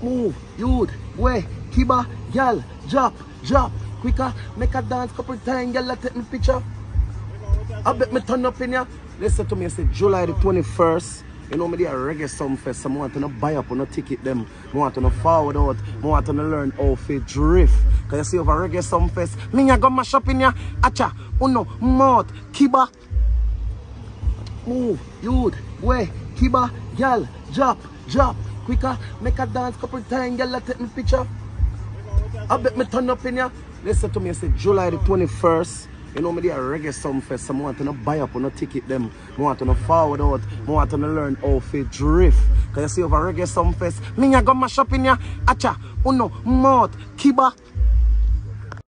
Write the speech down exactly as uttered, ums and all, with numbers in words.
Move, youth, way, kiba, gal, drop, drop, quicker, make a dance couple times, gal, take me picture. I bet me turn up in ya. Listen to me, I say July the twenty-first. You know me there Reggae Sumfest. I want to buy up on a ticket them. I want to forward out. I want to learn how to drift. Cause you see over Reggae Sumfest, me I go mash up in ya. Acha, uno, mouth, kiba. Move, youth, way, kiba, gal, drop, drop, quicker, make a dance couple times, gal, take me picture. I bet me turn up in ya. Listen to me, I say July the twenty-first. You know me there Reggae Sumfest. I want to buy up on a ticket them. I want to forward out. I want to learn how to drift. Cause you see over Reggae Sumfest, me I go mash up in ya. Acha, uno, mouth, kiba.